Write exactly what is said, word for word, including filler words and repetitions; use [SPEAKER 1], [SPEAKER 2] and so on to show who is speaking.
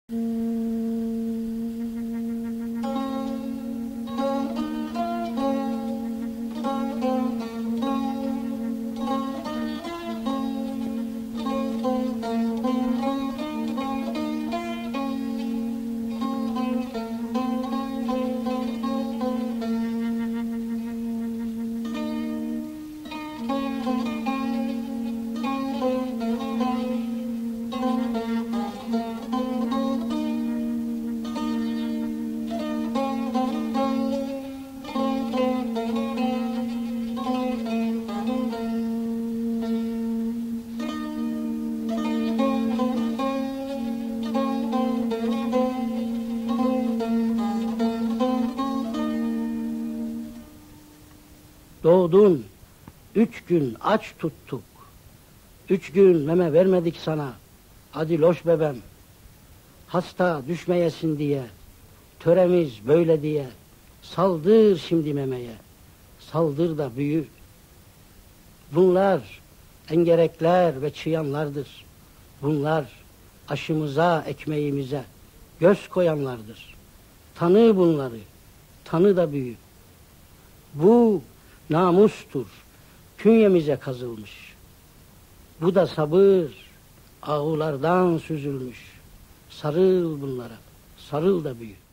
[SPEAKER 1] Doğdun, üç gün aç tuttuk, üç gün meme vermedik sana, hadi loş bebem. Hasta düşmeyesin diye, töremiz böyle diye, saldır şimdi memeye, saldır da büyü. Bunlar engerekler ve çıyanlardır, bunlar aşımıza, ekmeğimize göz koyanlardır. Tanı bunları, tanı da büyü. Bu namustur, künyemize kazılmış. Bu da sabır, ağulardan süzülmüş. Sarıl bunlara, sarıl da büyü.